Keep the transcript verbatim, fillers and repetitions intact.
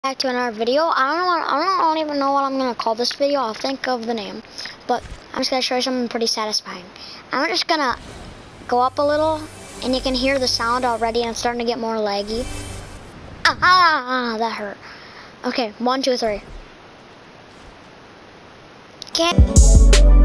Back to another video. I don't know. I don't, I don't even know what I'm gonna call this video. I'll think of the name, but I'm just gonna show you something pretty satisfying. I'm just gonna go up a little, and you can hear the sound already, and it's starting to get more laggy. Ah, ah, ah that hurt. Okay, one, two, three. Okay.